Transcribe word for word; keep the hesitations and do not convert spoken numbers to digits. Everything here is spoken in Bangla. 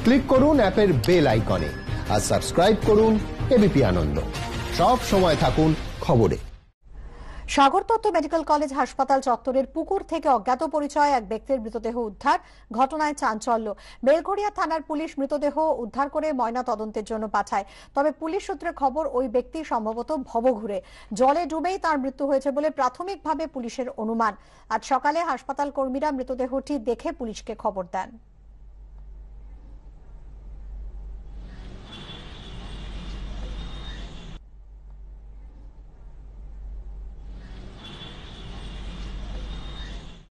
ক্লিক করুন অ্যাপের বেল আইকনে আর সাবস্ক্রাইব করুন এবিপি আনন্দ। সব সময় থাকুন খবরে। সাগরদত্ত মেডিকেল কলেজ হাসপাতাল চত্বরের পুকুর থেকে অজ্ঞাত পরিচয় এক ব্যক্তির মৃতদেহ উদ্ধার, ঘটনায় চাঞ্চল্য। বেলঘড়িয়া থানার পুলিশ মৃতদেহ উদ্ধার করে ময়না তদন্তের জন্য পাঠায়। তবে পুলিশ সূত্রে খবর ওই ব্যক্তি সম্ভবত ভবঘুরে জলে ডুবেই তার মৃত্যু হয়েছে বলে প্রাথমিকভাবে পুলিশের অনুমান। আজ সকালে হাসপাতাল কর্মীরা মৃতদেহটি দেখে পুলিশকে খবর দেন।